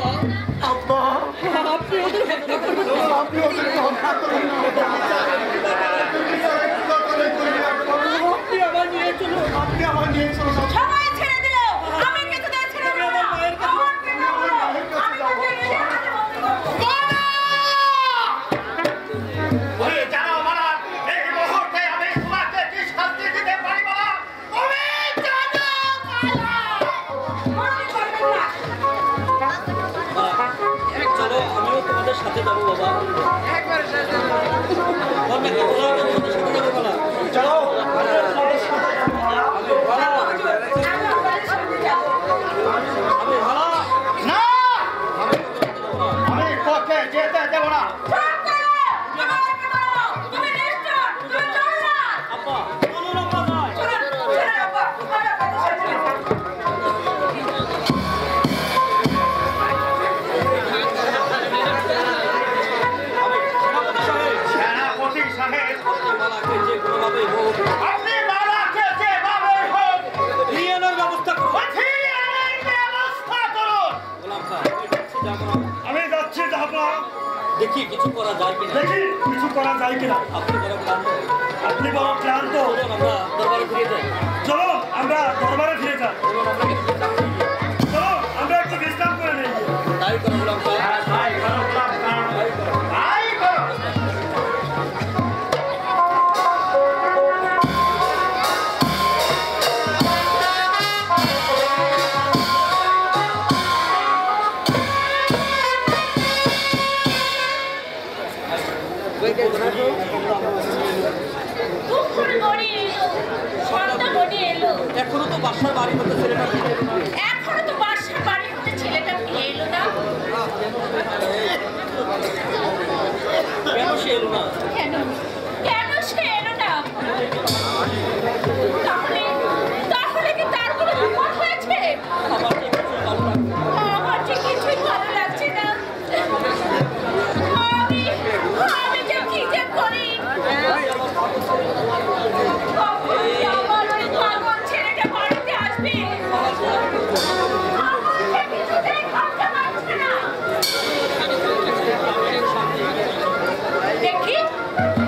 আব্বা আপনি ওদের হত্যা করবেন না, আপনি ওদেরকে হত্যা করবেন না। আপনি আমার নিয়ে চলুন, আপনি আমার নিয়ে চলুন। সবাই ছেড়ে দিল, আমি কিছুতে ছেড়ে দেব না। আমার পিতা বলো, আমি তোকে নিয়ে ওরে জানো মারা, এই মুহূর্তে আমি তোমাকে কি শাস্তি দিতে পারি বলা? তুমি জানো মারা। মনে করবেন না। চলো আমিও তোমাদের সাথে যাবো বাবা। তোমাদের সাথে যাবো না। চলো আমি ভালো না, আমি তোকে যেতে দেব না। তুমি নিষ্ঠুর, তুমি জল্লাদ। আব্বা চলুন আব্বা যাই। চলুন, চলুন আব্বা, আমার আপনাদের সাথে। সেনাপতি সাহেব, মালাকে যে কোনোভাবে হোক আপনি মারাকে যেভাবে হোক ফিরিয়ে আনার ব্যবস্থা করুন। ফিরিয়ে আনার ব্যবস্থা করুন। গোলাম খান আমি যাচ্ছি, যাবো না। আমি যাচ্ছি যাবো, দেখি কিছু করা যায় কিনা। দেখি কিছু করা যায় কিনা। আপনি বড় ক্লান্ত, আপনি বড় ক্লান্ত, চলুন আমরা দরবারে ফিরে যাই। চলো আমরা দরবারে ফিরে যাই। চলুন আমরা কিছু বিশ্রাম নিয়ে নিই। চলো আমরা একটু বিশ্রাম করে নিই। তাই করো গোলাম খান। হ্যাঁ, তাই করো, গোলাম খান, তাই করো। দুপুর গড়িয়ে এলো, সন্ধ্যা গড়িয়ে এলো। এখনো তো বাসার বাড়ির মধ্যে ছেলেটা ফিরে এলো না। এখনো তো বাসার বাড়ি হতে ছেলেটা ফিরে এলো না। কেন সে এলো না? কেন কেন সে এলো না? তাহলে তাহলে কি তার কোনো বিপদ হয়েছে? আমার যে কিছুই ভালো লাগছে না। আমার কিছুই ভালো লাগছে না। আমি যে কি যে করি। কখন যে আমার ওই পাগল ছেলেটা বাড়িতে আসবে? আমার যে কিছুতেই ভাবতে পারছি না। দেখি